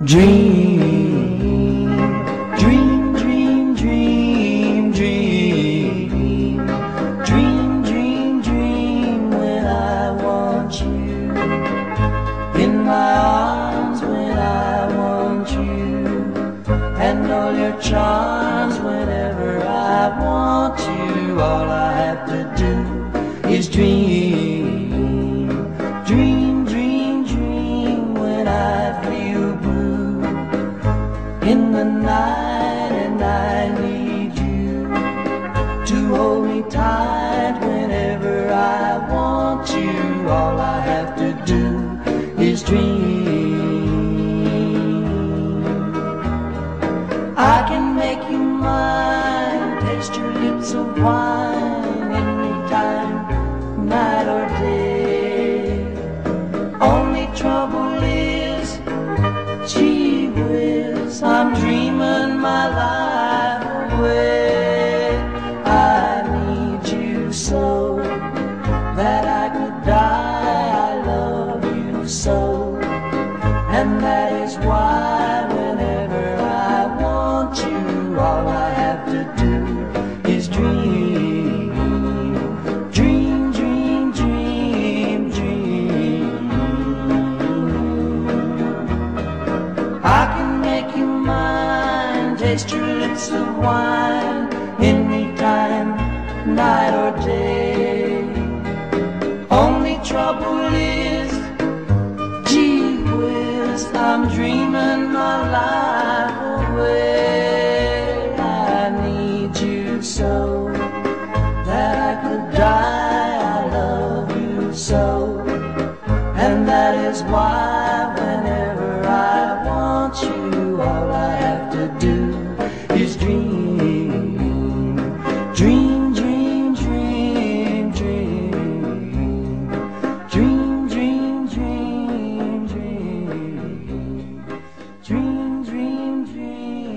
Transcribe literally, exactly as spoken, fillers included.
Dream, dream, dream, dream, dream, dream, dream, dream when I want you in my arms, when I want you, and all your charms whenever I want you. All I have to do is dream, dream, dream, dream when I feel blue in the night and I need you to hold me tight whenever I want you. All I have to do is dream. I can make you mine, taste your lips of wine anytime, night or day. Only trouble is, gee whiz, I'm dreaming my life away. I need you so that I could die. I love you so, and that is why whenever I want you, all I have to do is dream, dream, dream, dream, dream. I can make you mine, taste your lips of wine anytime, night or day. Only trouble is, gee whiz, I'm dreaming my life away. I need you so that I could die. I love you so, and that is why whenever I want you, I